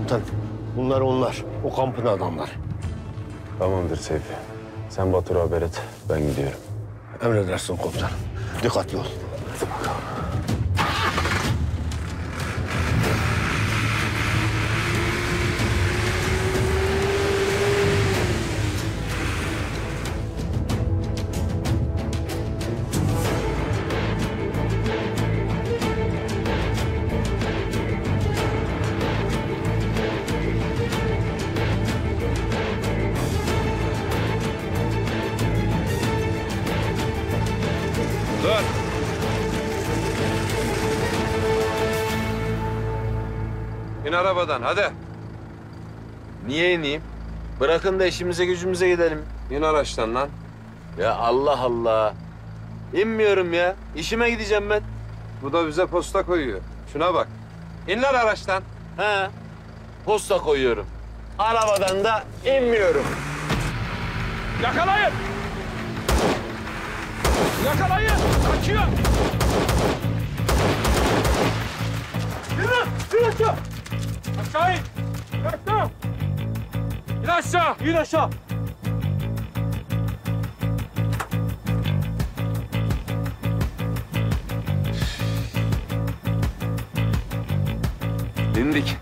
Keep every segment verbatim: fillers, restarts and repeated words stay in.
komutan. Bunlar onlar. O kampın adamları. Tamamdır Seyfi. Sen Batur'a haber et. Ben gidiyorum. Emredersin komutanım. Dikkatli ol. Dur. İn arabadan hadi. Niye ineyim? Bırakın da işimize gücümüze gidelim. İn araçtan lan. Ya Allah Allah. İnmiyorum ya. İşime gideceğim ben. Bu da bize posta koyuyor. Şuna bak. İn lan araçtan. He. Posta koyuyorum. Arabadan da inmiyorum. Yakalayın! Yakalayın! Kaçıyor! Yürü! Yürü aşağı! Aşağı in! Aşağı! İn aşağı! İn aşağı! İndik.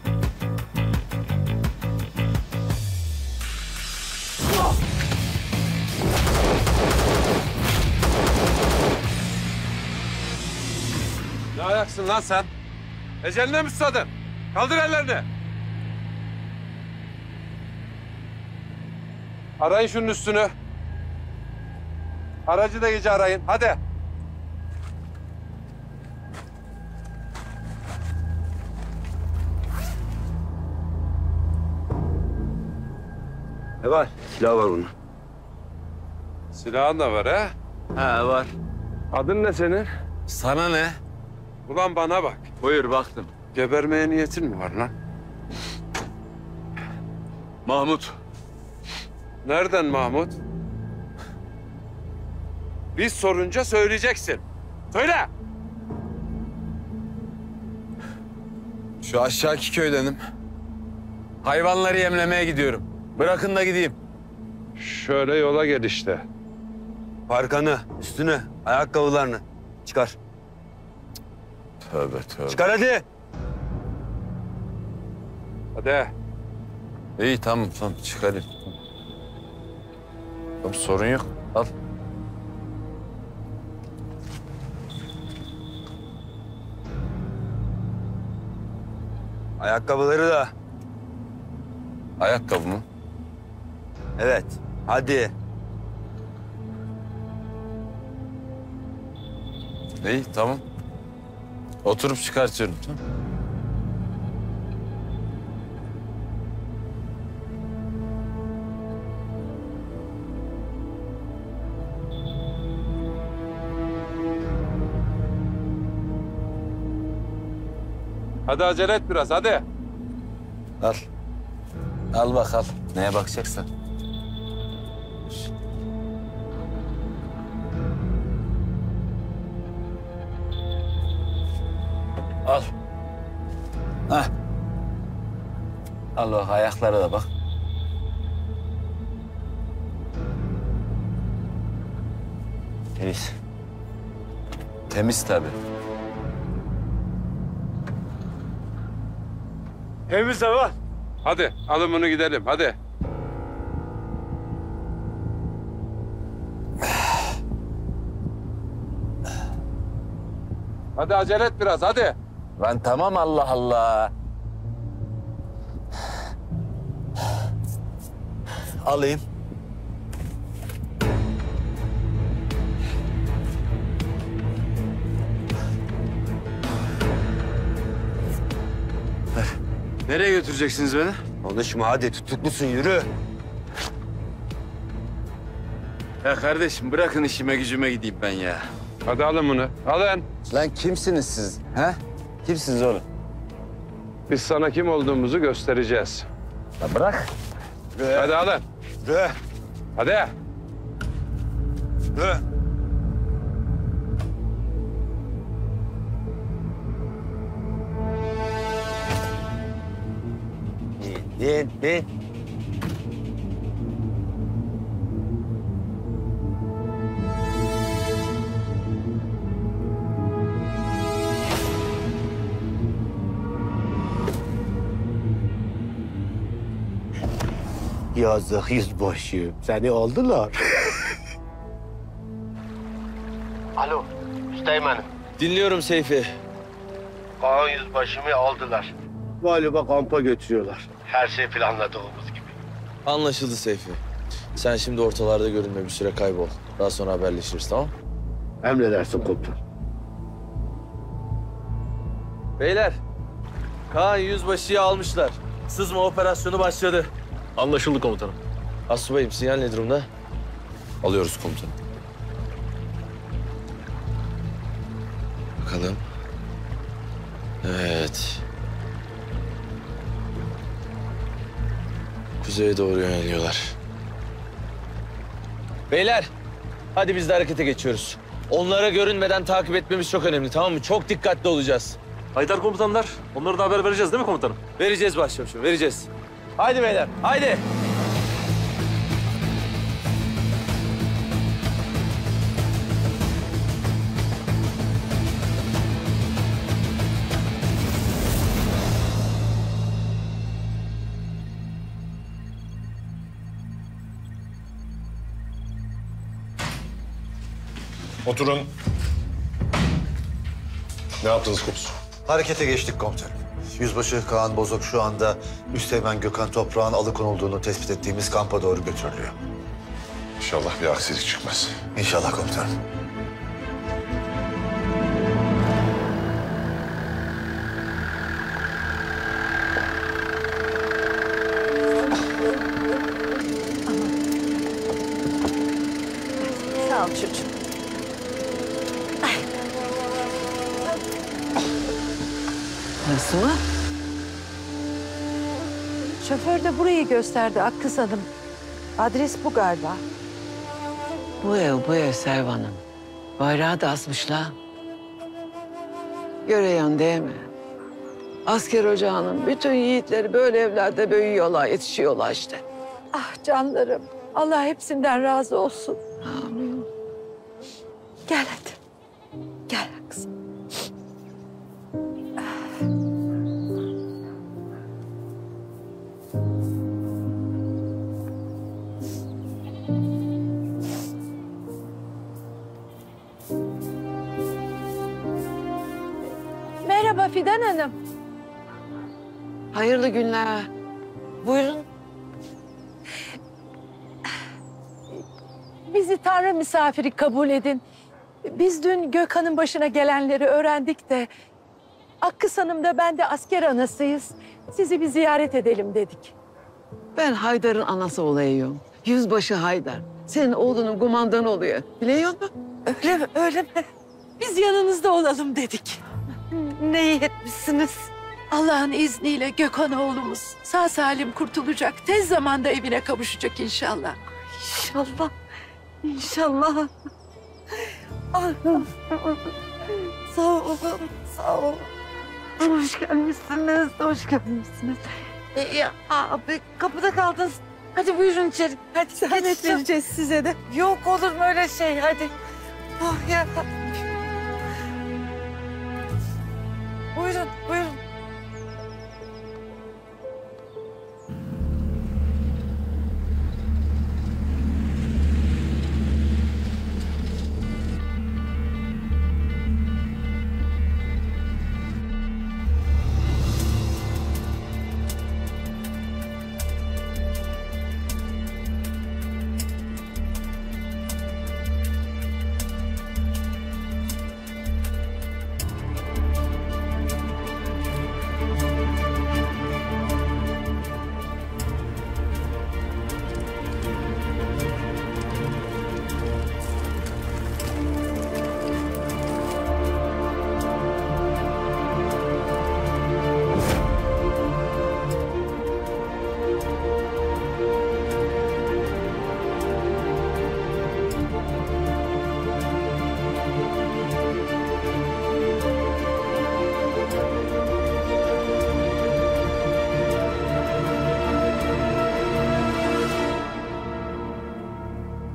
Ne ayaksın lan sen? Eceline mi susadın? Kaldır ellerini. Arayın şunun üstünü. Aracı da iyice arayın. Hadi. Ne var? Silah var onun. Silahın da var ha? He var. Adın ne senin? Sana ne? Ulan bana bak. Buyur baktım. Gebermeye niyetin mi var lan? Mahmut. Nereden Mahmut? Biz sorunca söyleyeceksin. Söyle. Şu aşağıki köydenim. Hayvanları yemlemeye gidiyorum. Bırakın da gideyim. Şöyle yola gel işte. Parkanı, üstünü, ayakkabılarını çıkar. Tövbe tövbe. Çıkar hadi. Hadi. İyi tamam tamam çıkarayım. Tamam sorun yok. Al. Ayakkabıları da. Ayakkabı mı? Evet. Hadi. İyi tamam. Oturup çıkartıyorum. Tamam. Hadi acele et biraz hadi. Al. Al bak al. Neye bakacaksan. Al. Hah. Al bak ayaklara da bak. Temiz. Temiz tabii. Temiz de var. Hadi alın bunu gidelim hadi. Hadi acele et biraz hadi. Ben tamam Allah Allah. Alayım. Nereye götüreceksiniz beni? Konuşma hadi, tutuklusun, yürü. Ya kardeşim bırakın işime gücüme gideyim ben ya. Hadi alın bunu alın. Lan kimsiniz siz? He? Kimsiniz oğlum? Biz sana kim olduğumuzu göstereceğiz. Ya bırak. Yürü. Hadi alın. Yürü. Hadi. Yürü. İn, in. Yazık yüzbaşı. Seni aldılar. Alo, Üsteğmen'im. Dinliyorum Seyfi. Kaan yüzbaşımı aldılar. Galiba kampa götürüyorlar. Her şey planladığımız gibi. Anlaşıldı Seyfi. Sen şimdi ortalarda görünme, bir süre kaybol. Daha sonra haberleşiriz, tamam? Emredersin komutan. Beyler, Kaan Yüzbaşı'yı almışlar. Sızma operasyonu başladı. Anlaşıldı komutanım. Asubayım, sinyal ne durumda? Alıyoruz komutanım. Bakalım. Evet. Kuzeye doğru yöneliyorlar. Beyler, hadi biz de harekete geçiyoruz. Onlara görünmeden takip etmemiz çok önemli, tamam mı? Çok dikkatli olacağız. Haydar komutanlar, onlara da haber vereceğiz değil mi komutanım? Vereceğiz başçavuşum, vereceğiz. Haydi beyler, haydi. Oturun. Ne yaptınız Kups? Harekete geçtik komutanım. Yüzbaşı Kaan Bozok şu anda Üsteğmen Gökhan Toprağ'ın alıkonulduğunu tespit ettiğimiz kampa doğru götürülüyor. İnşallah bir aksilik çıkmaz. İnşallah komutanım. Sağ ol çocuğum. Nasıl mı? Şoför de burayı gösterdi Akkız Hanım. Adres bu galiba. Bu ev, bu ev Servan'ın. Bayrağı da asmışlar. Göreyen değil mi? Asker ocağının bütün yiğitleri böyle evlerde büyüyorlar, yetişiyorlar işte. Ah canlarım. Allah hepsinden razı olsun. Amin. Gel hadi. Gel kızım. Merhaba Fidan Hanım. Hayırlı günler. Buyurun. Bizi Tanrı misafiri kabul edin. Biz dün Gökhan'ın başına gelenleri öğrendik de... Akkız Hanım da ben de asker anasıyız. Sizi bir ziyaret edelim dedik. Ben Haydar'ın anası olayım. Yüzbaşı Haydar. Senin oğlunun kumandanı oluyor. Biliyor musun? Öyle mi, öyle mi? Biz yanınızda olalım dedik. Ne iyi etmişsiniz. Allah'ın izniyle Gökhan oğlumuz sağ salim kurtulacak. Tez zamanda evine kavuşacak inşallah. İnşallah. İnşallah. Sağ olun, sağ olun. Hoş gelmişsiniz, hoş gelmişsiniz. Ee, abi kapıda kaldınız. Hadi buyurun içeri. Hadi zahmet vereceğiz size de. Yok olur mu öyle şey, hadi. Oh ya. Buyurun, buyurun.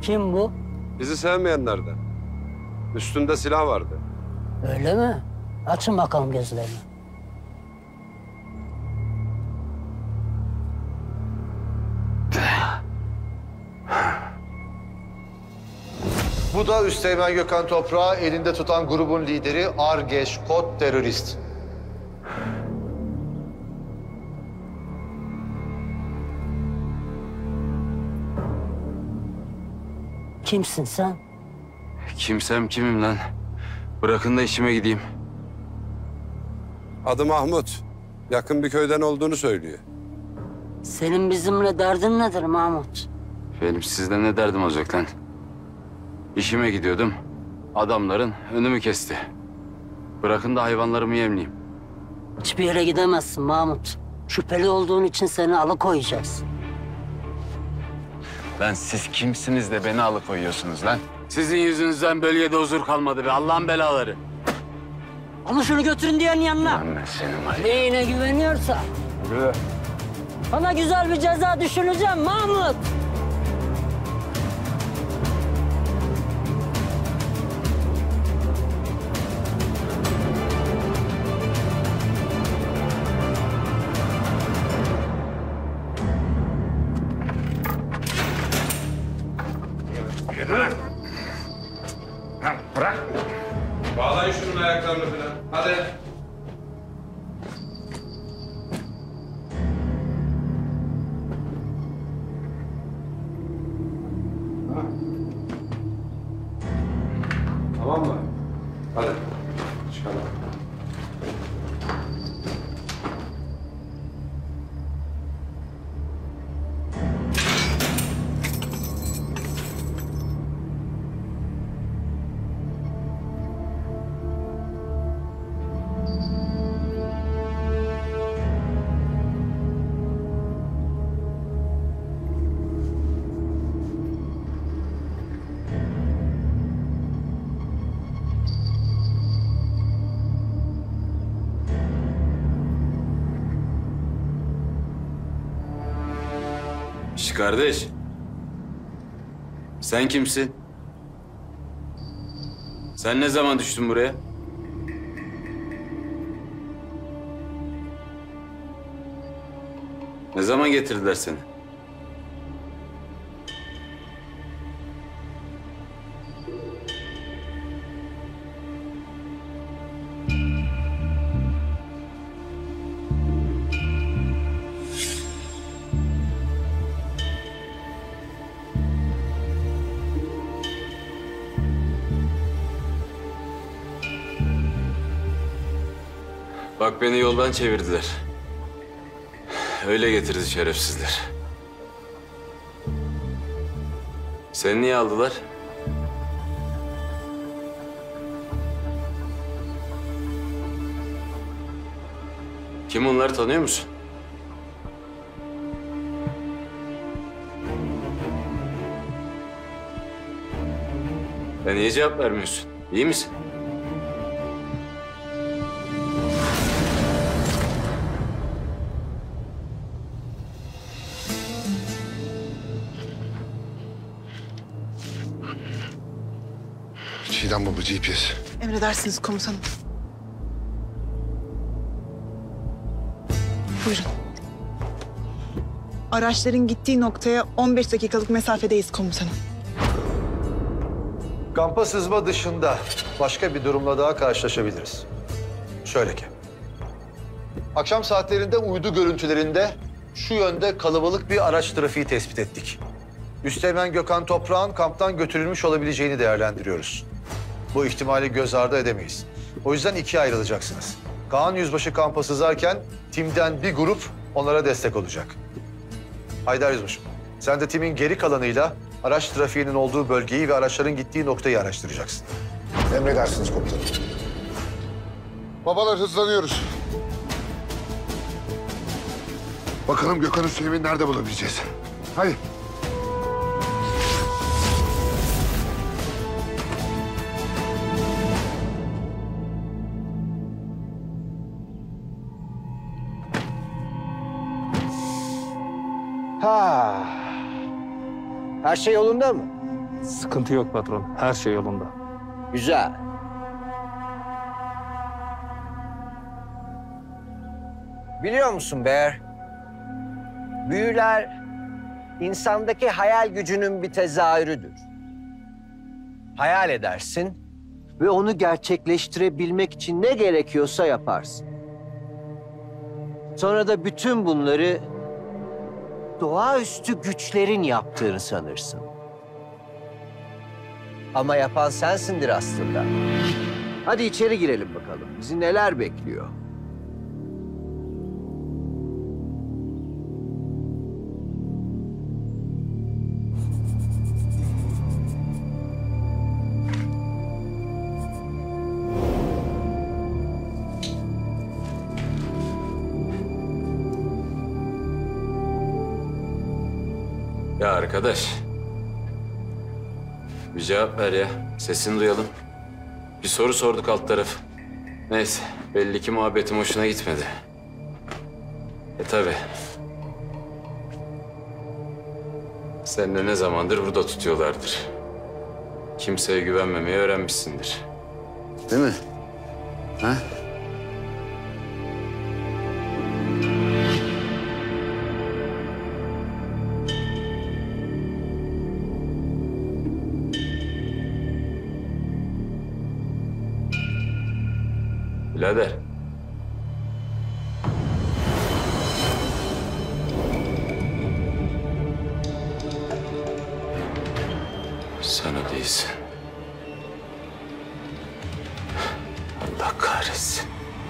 Kim bu? Bizi sevmeyenlerden. Üstünde silah vardı. Öyle mi? Açın bakalım gözlerini. Bu da Üsteğmen Gökhan Toprağı elinde tutan grubun lideri Argeş Kod terörist. Kimsin sen? Kimsem kimim lan? Bırakın da işime gideyim. Adı Mahmut. Yakın bir köyden olduğunu söylüyor. Senin bizimle derdin nedir Mahmut? Benim sizden ne derdim olacak lan? İşime gidiyordum. Adamların önümü kesti. Bırakın da hayvanlarımı yemleyeyim. Hiçbir yere gidemezsin Mahmut. Şüpheli olduğun için seni alıkoyacağız. Lan siz kimsiniz de beni alıkoyuyorsunuz lan? Sizin yüzünüzden bölgede huzur kalmadı be Allah'ın belaları. Ama şunu götürün diyen yanına. Lan ben senin var ya. Neyine güveniyorsa. Yürü. Bana güzel bir ceza düşüneceğim Mahmut. Bırak. Bağlayın şunun ayaklarını falan. Hadi. Tamam mı? Hadi. Çıkalım. Şş kardeş. Sen kimsin? Sen ne zaman düştün buraya? Ne zaman getirdiler seni? Bak beni yoldan çevirdiler. Öyle getirdi şerefsizler. Seni niye aldılar? Kim onlar, tanıyor musun? Ya niye cevap vermiyorsun? İyi misin? Çiğdem baba G P S. Emredersiniz komutanım. Buyurun. Araçların gittiği noktaya on beş dakikalık mesafedeyiz komutanım. Kampa sızma dışında başka bir durumla daha karşılaşabiliriz. Şöyle ki, akşam saatlerinde uydu görüntülerinde şu yönde kalabalık bir araç trafiği tespit ettik. Üsteğmen Gökhan Toprağ'ın kamptan götürülmüş olabileceğini değerlendiriyoruz. Bu ihtimali göz ardı edemeyiz. O yüzden ikiye ayrılacaksınız. Kaan Yüzbaşı kampa sızarken timden bir grup onlara destek olacak. Haydar Yüzbaşım, sen de timin geri kalanıyla araç trafiğinin olduğu bölgeyi ve araçların gittiği noktayı araştıracaksın. Emredersiniz komutanım. Babalar hızlanıyoruz. Bakalım Gökhan Üsteğmen'i nerede bulabileceğiz? Hadi. Ha. Her şey yolunda mı? Sıkıntı yok patron. Her şey yolunda. Güzel. Biliyor musun Bear? Büyüler insandaki hayal gücünün bir tezahürüdür. Hayal edersin ve onu gerçekleştirebilmek için ne gerekiyorsa yaparsın. Sonra da bütün bunları doğaüstü güçlerin yaptığını sanırsın. Ama yapan sensindir aslında. Hadi içeri girelim bakalım. Bizi neler bekliyor? Ya arkadaş. Bir cevap ver ya. Sesini duyalım. Bir soru sorduk alt taraf. Neyse. Belli ki muhabbetim hoşuna gitmedi. E tabi. Sen de ne zamandır burada tutuyorlardır. Kimseye güvenmemeyi öğrenmişsindir. Değil mi? Ha? Birader. Sen o değilsin. Allah kahretsin.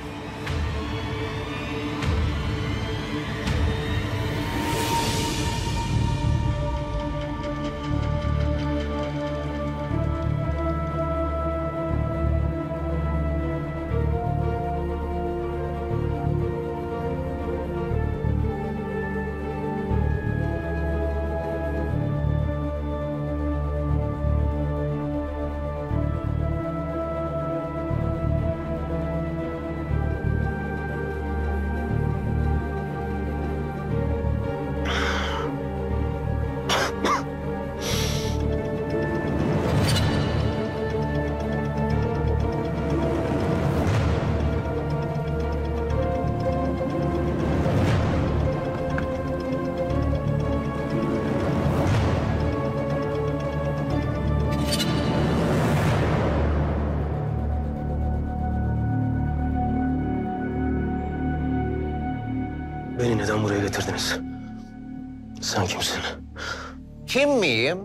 Beni neden buraya getirdiniz? Sen kimsin? Kim miyim?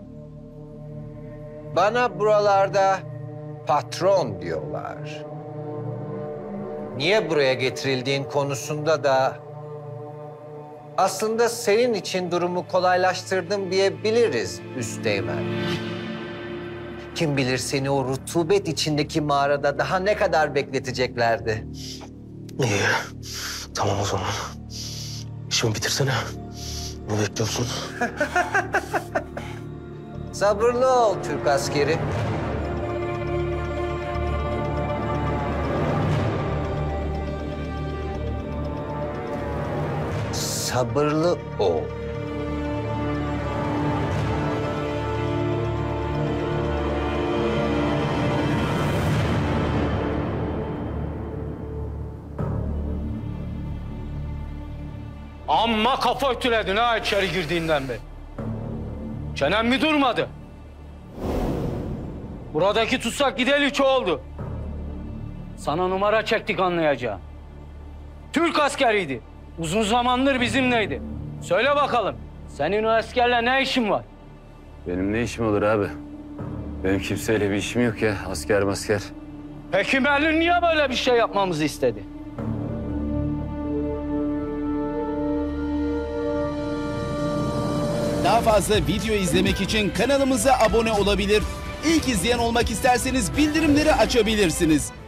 Bana buralarda patron diyorlar. Niye buraya getirildiğin konusunda da aslında senin için durumu kolaylaştırdım diyebiliriz Üsteğmen. Kim bilir seni o rutubet içindeki mağarada daha ne kadar bekleteceklerdi. İyi. Tamam o zaman. İşimi bitirsene. Ne bekliyorsun? Sabırlı ol Türk askeri. Sabırlı ol. Amma kafa ötüledin ha içeri girdiğinden beri. Çenen mi durmadı? Buradaki tutsak gideli üç oldu. Sana numara çektik anlayacağım. Türk askeriydi. Uzun zamandır bizimleydi. Söyle bakalım, senin o askerle ne işin var? Benim ne işim olur abi? Benim kimseyle bir işim yok ya, asker masker. Peki Merlin niye böyle bir şey yapmamızı istedi? Daha fazla video izlemek için kanalımıza abone olabilir. İlk izleyen olmak isterseniz bildirimleri açabilirsiniz.